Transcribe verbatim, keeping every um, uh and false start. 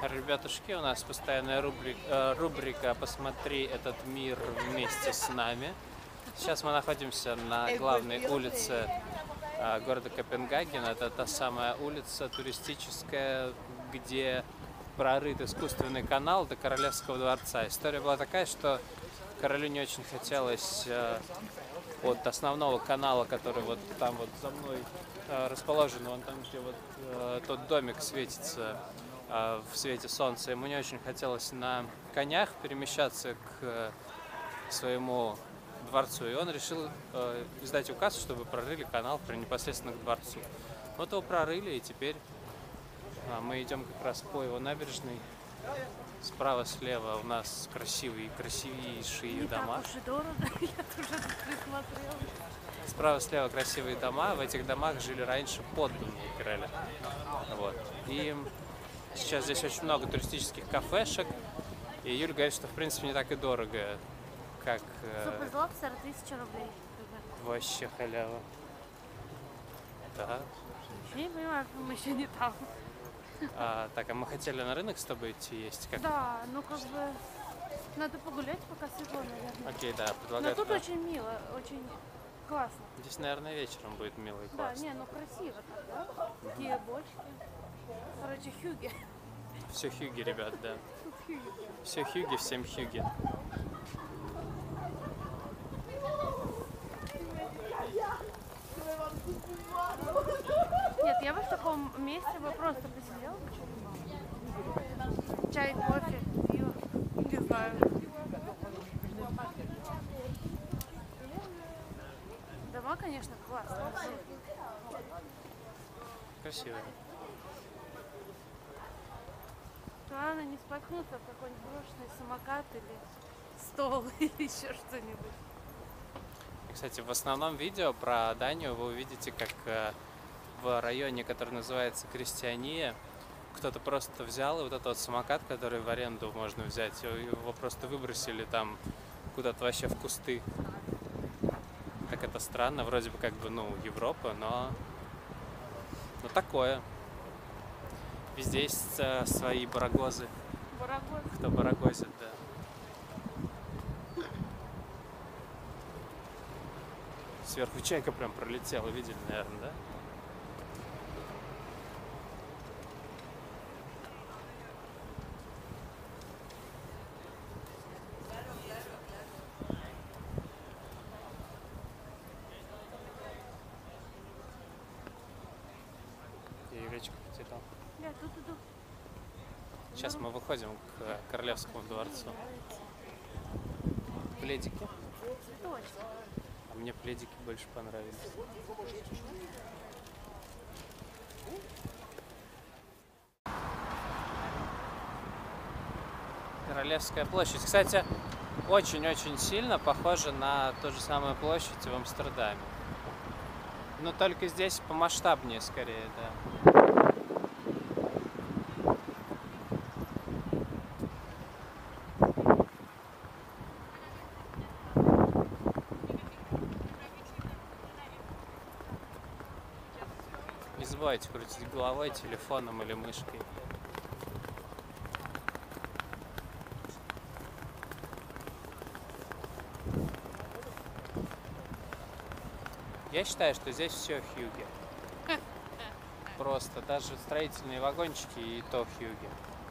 Ребятушки, у нас постоянная рубрика, рубрика «Посмотри этот мир вместе с нами». Сейчас мы находимся на главной улице города Копенгаген. Это та самая улица туристическая, где прорыт искусственный канал до Королевского дворца. История была такая, что королю не очень хотелось от основного канала, который вот там вот за мной расположен, вон там, где вот тот домик светится в свете солнца. Ему не очень хотелось на конях перемещаться к своему дворцу, и он решил э, издать указ, чтобы прорыли канал непосредственно к дворцу. Вот его прорыли, и теперь а, мы идем как раз по его набережной. Справа-слева у нас красивые, красивейшие не дома. Так уж и дорого, я тоже присмотрела. Справа-слева красивые дома. В этих домах жили раньше подданные короля. Вот. И сейчас здесь очень много туристических кафешек. И Юля говорит, что в принципе не так и дорого, как... Суп из лобстера тысяча рублей. Вообще халява. Да. Я не понимаю, мы еще не там. А, так, а мы хотели на рынок с тобой идти есть? Как? Да, ну как бы надо погулять, пока светло, наверное. Окей, да, предлагаю. Но тут туда. очень мило, очень классно. Здесь, наверное, вечером будет мило и классно. Да, не, ну красиво так, да? Такие бочки. Короче, хюги. Все хюги, ребят, да. Тут хюги. Все хюги, всем хюги. Нет, я бы в таком месте бы просто посидела бы что-нибудь. Чай, кофе, пиво. Не знаю. Дома, конечно, классные. Красиво. Главное не споткнуться в какой-нибудь брошенный самокат или стол или еще что-нибудь. Кстати, в основном видео про Данию вы увидите, как в районе, который называется Крестьяния, кто-то просто взял и вот этот вот самокат, который в аренду можно взять, его просто выбросили там куда-то вообще в кусты. Так это странно, вроде бы как бы, ну, Европа, но, но такое. Везде есть э, свои барагозы. Барагоз. Кто барагозит, да. Сверху чайка прям пролетела, видели, наверное, да? И речка потекла. Я тут иду. Сейчас мы выходим к Королевскому дворцу. Пледики. Точно. А мне пледики больше понравились. Королевская площадь. Кстати, очень-очень сильно похожа на ту же самую площадь в Амстердаме. Но только здесь помасштабнее скорее, да. Не забывайте крутить головой, телефоном или мышкой. Я считаю, что здесь все хюги. Просто даже строительные вагончики и то хюги.